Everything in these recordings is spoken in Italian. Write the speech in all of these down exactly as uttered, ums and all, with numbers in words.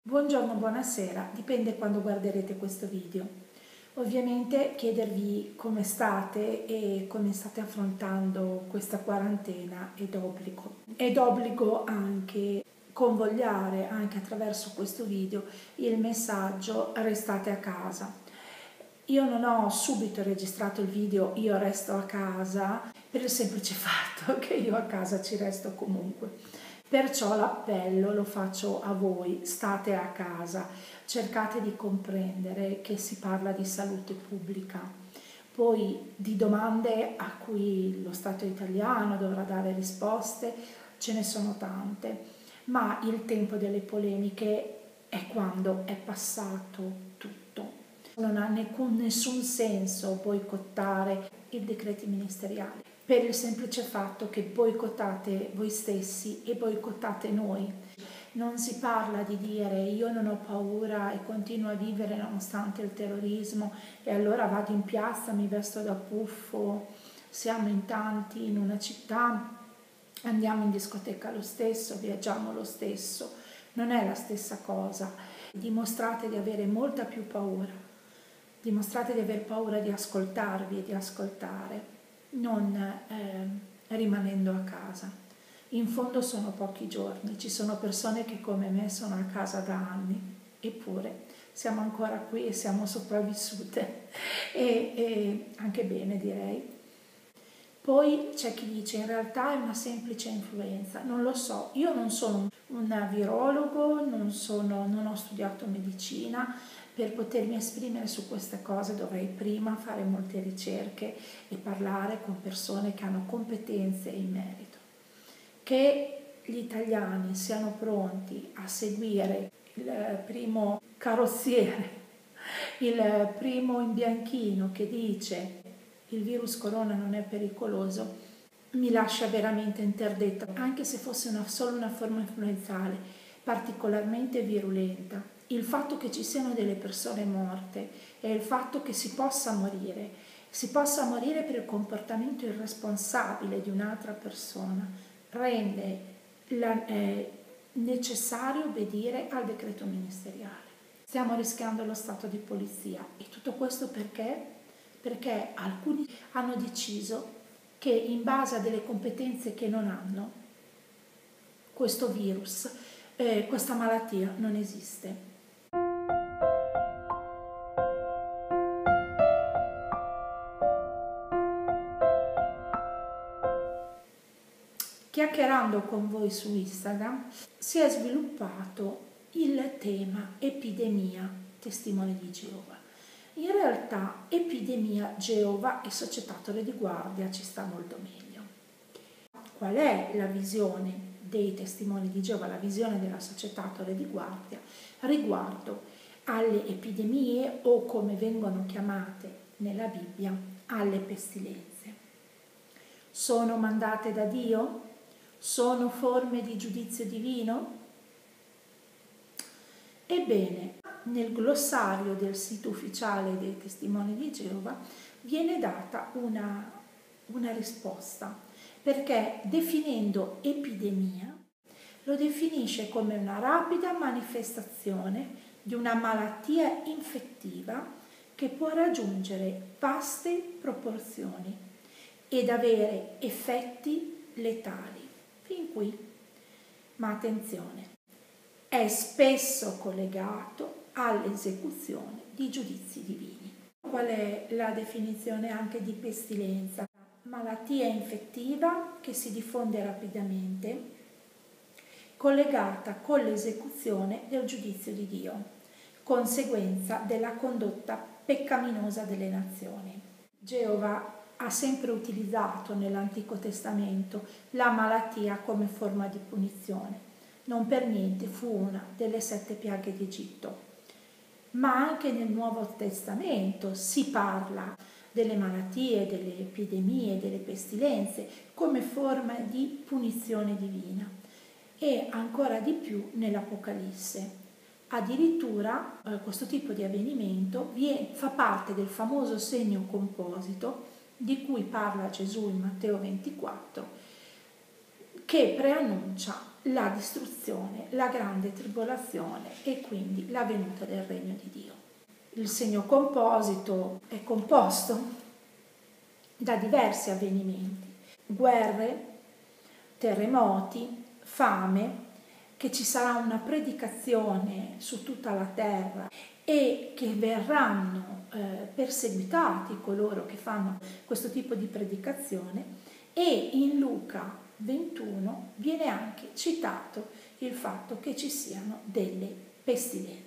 Buongiorno, buonasera, dipende quando guarderete questo video. Ovviamente chiedervi come state e come state affrontando questa quarantena è d'obbligo. È d'obbligo anche convogliare, anche attraverso questo video, il messaggio restate a casa. Io non ho subito registrato il video io resto a casa per il semplice fatto che io a casa ci resto comunque. Perciò l'appello lo faccio a voi, state a casa, cercate di comprendere che si parla di salute pubblica. Poi di domande a cui lo Stato italiano dovrà dare risposte ce ne sono tante, ma il tempo delle polemiche è quando è passato tutto. Non ha nessun senso boicottare i decreti ministeriali, per il semplice fatto che boicottate voi stessi e boicottate noi. Non si parla di dire io non ho paura e continuo a vivere nonostante il terrorismo e allora vado in piazza, mi vesto da puffo, siamo in tanti in una città, andiamo in discoteca lo stesso, viaggiamo lo stesso. Non è la stessa cosa. Dimostrate di avere molta più paura, dimostrate di aver paura di ascoltarvi e di ascoltare, non eh, rimanendo a casa. In fondo sono pochi giorni, ci sono persone che come me sono a casa da anni, eppure siamo ancora qui e siamo sopravvissute e, e anche bene, direi. Poi c'è chi dice in realtà è una semplice influenza, non lo so, io non sono un virologo, non, sono, non ho studiato medicina. Per potermi esprimere su queste cose dovrei prima fare molte ricerche e parlare con persone che hanno competenze in merito. Che gli italiani siano pronti a seguire il primo carrozziere, il primo imbianchino che dice il virus corona non è pericoloso, mi lascia veramente interdetta, anche se fosse una, solo una forma influenzale particolarmente virulenta. Il fatto che ci siano delle persone morte e il fatto che si possa morire, si possa morire per il comportamento irresponsabile di un'altra persona, rende la, eh, necessario obbedire al decreto ministeriale. Stiamo rischiando lo stato di polizia e tutto questo perché? Perché alcuni hanno deciso che in base a delle competenze che non hanno, questo virus, eh, questa malattia non esiste. Chiacchierando con voi su Instagram si è sviluppato il tema epidemia testimoni di Geova. In realtà epidemia, Geova e Societatore di Guardia ci sta molto meglio. Qual è la visione dei testimoni di Geova, la visione della Societatore di Guardia riguardo alle epidemie o come vengono chiamate nella Bibbia, alle pestilenze? Sono mandate da Dio? Sono forme di giudizio divino? Ebbene, nel glossario del sito ufficiale dei Testimoni di Geova viene data una, una risposta, perché definendo epidemia lo definisce come una rapida manifestazione di una malattia infettiva che può raggiungere vaste proporzioni ed avere effetti letali. Fin qui, ma attenzione, è spesso collegato all'esecuzione di giudizi divini. Qual è la definizione anche di pestilenza? Malattia infettiva che si diffonde rapidamente, collegata con l'esecuzione del giudizio di Dio, conseguenza della condotta peccaminosa delle nazioni. Geova ha sempre utilizzato nell'Antico Testamento la malattia come forma di punizione. Non per niente fu una delle sette piaghe d'Egitto. Ma anche nel Nuovo Testamento si parla delle malattie, delle epidemie, delle pestilenze come forma di punizione divina e ancora di più nell'Apocalisse. Addirittura eh, questo tipo di avvenimento viene, fa parte del famoso segno composito di cui parla Gesù in Matteo ventiquattro, che preannuncia la distruzione, la grande tribolazione e quindi la venuta del regno di Dio. Il segno composito è composto da diversi avvenimenti, guerre, terremoti, fame, che ci sarà una predicazione su tutta la terra e che verranno eh, perseguitati coloro che fanno questo tipo di predicazione, e in Luca ventuno viene anche citato il fatto che ci siano delle pestilenze.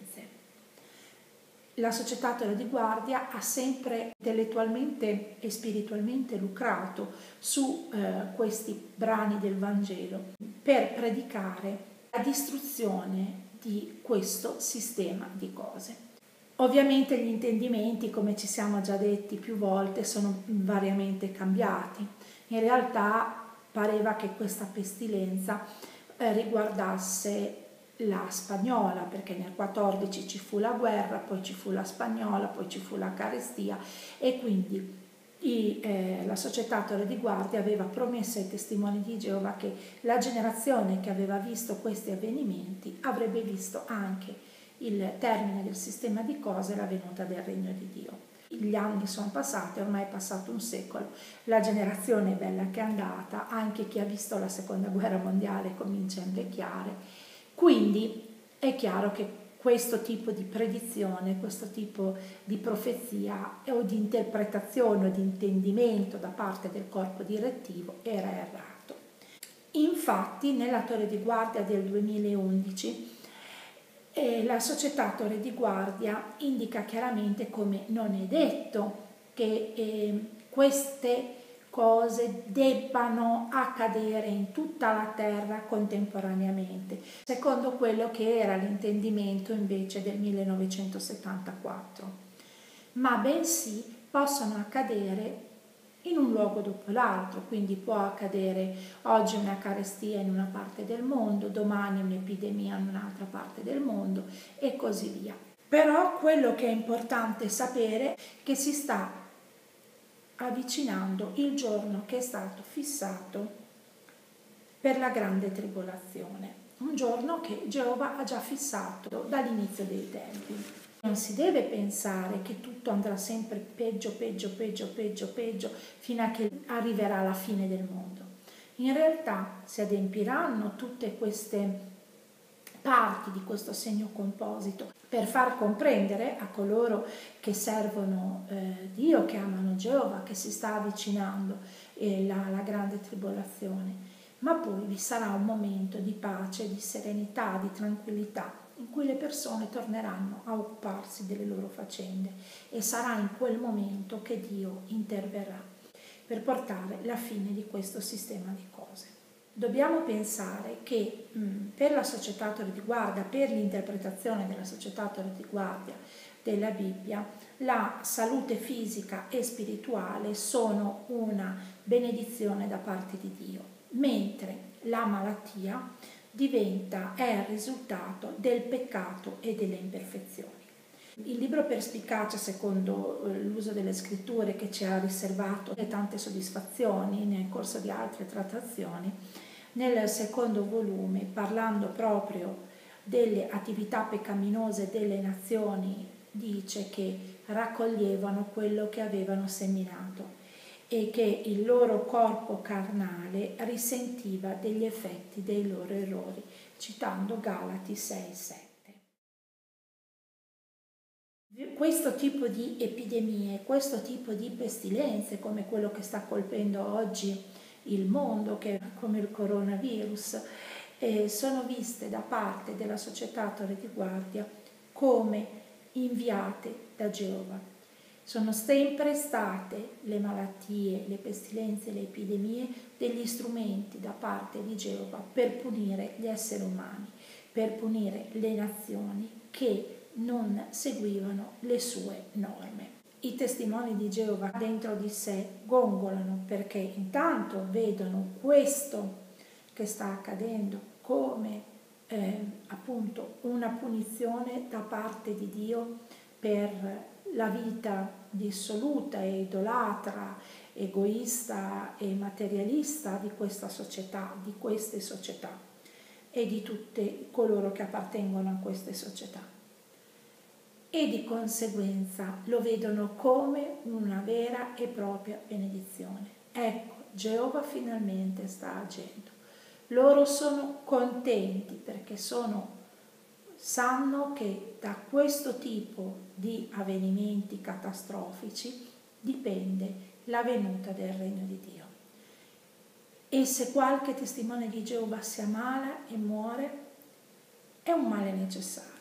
La società Torre di Guardia ha sempre intellettualmente e spiritualmente lucrato su eh, questi brani del Vangelo per predicare la distruzione di questo sistema di cose. Ovviamente gli intendimenti, come ci siamo già detti più volte, sono variamente cambiati. In realtà pareva che questa pestilenza eh, riguardasse la spagnola, perché nel quattordici ci fu la guerra, poi ci fu la spagnola, poi ci fu la carestia, e quindi i, eh, la società Torre di Guardia aveva promesso ai testimoni di Geova che la generazione che aveva visto questi avvenimenti avrebbe visto anche il termine del sistema di cose e la venuta del regno di Dio. Gli anni sono passati, ormai è passato un secolo, la generazione è bella che è andata, anche chi ha visto la seconda guerra mondiale comincia a invecchiare, quindi è chiaro che questo tipo di predizione, questo tipo di profezia o di interpretazione o di intendimento da parte del corpo direttivo era errato. Infatti nella Torre di Guardia del duemilaundici eh, la società Torre di Guardia indica chiaramente come non è detto che eh, queste cose debbano accadere in tutta la terra contemporaneamente, secondo quello che era l'intendimento invece del millenovecentosettantaquattro, ma bensì possono accadere in un luogo dopo l'altro, quindi può accadere oggi una carestia in una parte del mondo, domani un'epidemia in un'altra parte del mondo e così via. Però quello che è importante sapere è che si sta avvicinando il giorno che è stato fissato per la grande tribolazione, un giorno che Geova ha già fissato dall'inizio dei tempi. Non si deve pensare che tutto andrà sempre peggio, peggio, peggio, peggio, peggio, fino a che arriverà la fine del mondo. In realtà si adempiranno tutte queste parti di questo segno composito per far comprendere a coloro che servono eh, Dio, che amano Geova, che si sta avvicinando eh, la, la grande tribolazione, ma poi vi sarà un momento di pace, di serenità, di tranquillità, in cui le persone torneranno a occuparsi delle loro faccende, e sarà in quel momento che Dio interverrà per portare la fine di questo sistema di cose. Dobbiamo pensare che mh, per la società Torre di Guardia, per l'interpretazione della società Torre di Guardia della Bibbia, la salute fisica e spirituale sono una benedizione da parte di Dio, mentre la malattia diventa, è il risultato del peccato e delle imperfezioni. Il libro Perspicacia, secondo l'uso delle scritture, che ci ha riservato tante soddisfazioni nel corso di altre trattazioni, nel secondo volume, parlando proprio delle attività peccaminose delle nazioni, dice che raccoglievano quello che avevano seminato e che il loro corpo carnale risentiva degli effetti dei loro errori, citando Galati sei sette. Questo tipo di epidemie, questo tipo di pestilenze, come quello che sta colpendo oggi il mondo, che è come il coronavirus, eh, sono viste da parte della società Torre di Guardia come inviate da Geova. Sono sempre state le malattie, le pestilenze, le epidemie degli strumenti da parte di Geova per punire gli esseri umani, per punire le nazioni che non seguivano le sue norme. I testimoni di Geova dentro di sé gongolano perché intanto vedono questo che sta accadendo come eh, appunto una punizione da parte di Dio per la vita dissoluta e idolatra, egoista e materialista di questa società, di queste società. e di tutti coloro che appartengono a queste società. E di conseguenza lo vedono come una vera e propria benedizione. Ecco, Geova finalmente sta agendo. Loro sono contenti perché sono, sanno che da questo tipo di avvenimenti catastrofici dipende la venuta del regno di Dio. E se qualche testimone di Geova si ammala e muore, è un male necessario.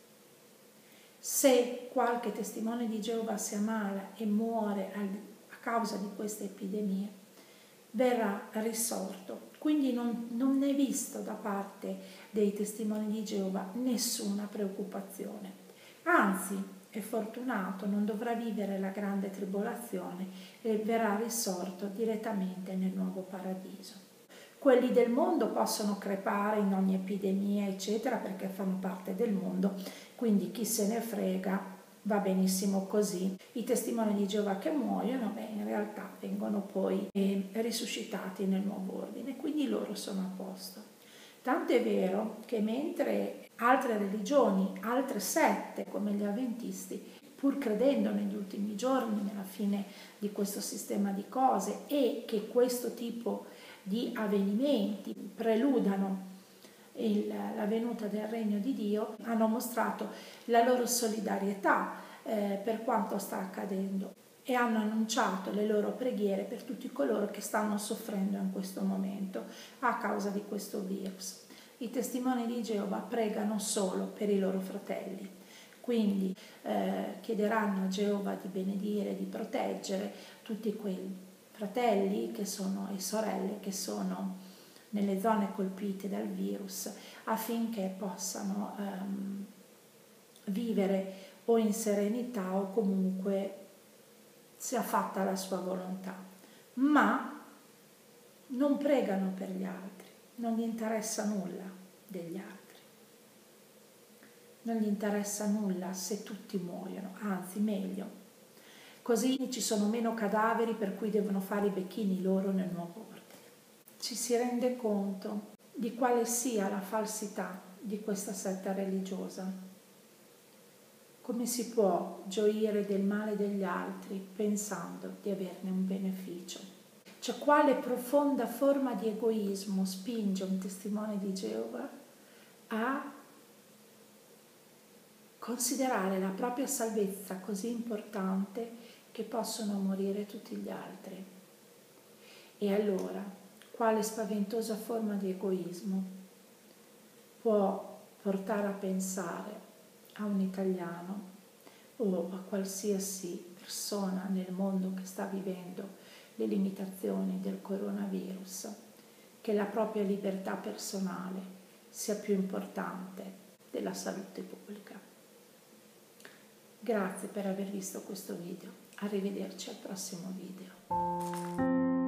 Se qualche testimone di Geova si ammala e muore a causa di queste epidemie, verrà risorto. Quindi non, non è visto da parte dei testimoni di Geova nessuna preoccupazione. Anzi, è fortunato, non dovrà vivere la grande tribolazione e verrà risorto direttamente nel nuovo paradiso. Quelli del mondo possono crepare in ogni epidemia, eccetera, perché fanno parte del mondo, quindi chi se ne frega, va benissimo così. I testimoni di Geova che muoiono, beh, in realtà vengono poi eh, risuscitati nel nuovo ordine, quindi loro sono a posto. Tanto è vero che mentre altre religioni, altre sette come gli avventisti, pur credendo negli ultimi giorni, nella fine di questo sistema di cose e che questo tipo di avvenimenti preludano il, la venuta del regno di Dio, hanno mostrato la loro solidarietà eh, per quanto sta accadendo e hanno annunciato le loro preghiere per tutti coloro che stanno soffrendo in questo momento a causa di questo virus. I testimoni di Geova pregano solo per i loro fratelli, quindi eh, chiederanno a Geova di benedire, di proteggere tutti quei fratelli che sono, e sorelle che sono nelle zone colpite dal virus, affinché possano ehm, vivere o in serenità o comunque sia fatta la sua volontà. Ma non pregano per gli altri, non gli interessa nulla degli altri, non gli interessa nulla se tutti muoiono, anzi meglio. Così ci sono meno cadaveri per cui devono fare i becchini loro nel nuovo ordine. Ci si rende conto di quale sia la falsità di questa setta religiosa. Come si può gioire del male degli altri pensando di averne un beneficio? Cioè, quale profonda forma di egoismo spinge un testimone di Geova a considerare la propria salvezza così importante che possono morire tutti gli altri? E allora, quale spaventosa forma di egoismo può portare a pensare a un italiano o a qualsiasi persona nel mondo che sta vivendo le limitazioni del coronavirus, che la propria libertà personale sia più importante della salute pubblica? Grazie per aver visto questo video. Arrivederci al prossimo video.